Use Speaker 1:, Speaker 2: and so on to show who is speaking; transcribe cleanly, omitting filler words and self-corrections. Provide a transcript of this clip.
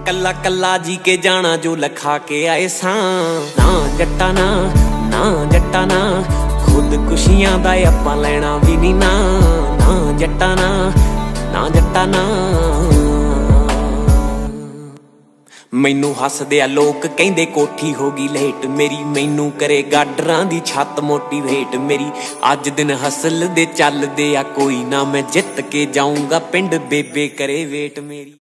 Speaker 1: कल्ला कल्ला जी के जाना जो लखा के आए सा। ना जट्टा ना ना जट्टा ना खुदकुशियां दा आपां लेना भी नहीं ना। ना जट्टा ना ना जट्टा ना। मैनू हसदे आ लोग कहंदे कोठी होगी लेट मेरी, मैनू करे गाडरां दी छत मोटीवेट मेरी। अज दिन हसल दे चलदे आ कोई ना, मैं जित के जाऊंगा पिंड बेबे करे वेट मेरी।